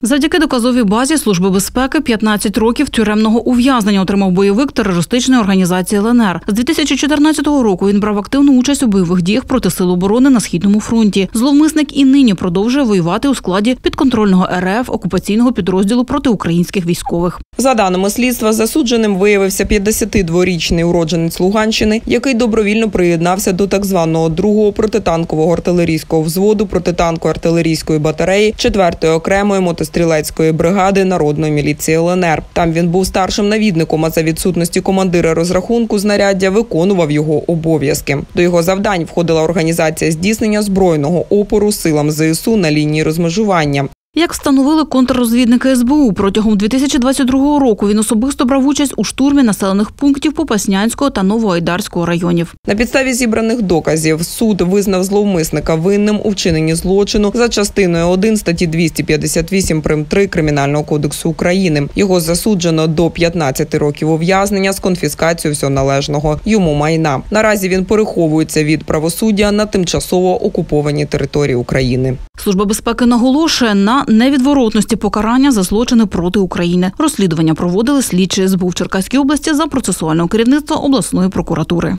Завдяки доказовій базі Служби безпеки 15 років тюремного ув'язнення отримав бойовик терористичної організації ЛНР. З 2014 року він брав активну участь у бойових діях проти Сил оборони на Східному фронті. Зловмисник і нині продовжує воювати у складі підконтрольного РФ окупаційного підрозділу проти українських військових. За даними слідства, засудженим виявився 52-річний уродженець Луганщини, який добровільно приєднався до так званого 2-го протитанкового артилерійського взводу протитанко-артилерійської батареї 4-ї окремої мотострілецької бригади Народної міліції ЛНР. Там він був старшим навідником, а за відсутності командира розрахунку знаряддя виконував його обов'язки. До його завдань входила організація здійснення збройного опору силам ЗСУ на лінії розмежування. Як встановили контррозвідники СБУ, протягом 2022 року він особисто брав участь у штурмі населених пунктів Попаснянського та Новоайдарського районів. На підставі зібраних доказів суд визнав зловмисника винним у вчиненні злочину за частиною 1 статті 258 прим.3 Кримінального кодексу України. Його засуджено до 15 років ув'язнення з конфіскацією всього належного йому майна. Наразі він переховується від правосуддя на тимчасово окупованій території України. Служба безпеки наголошує на невідворотності покарання за злочини проти України. Розслідування проводили слідчі СБУ в Черкаській області за процесуального керівництва обласної прокуратури.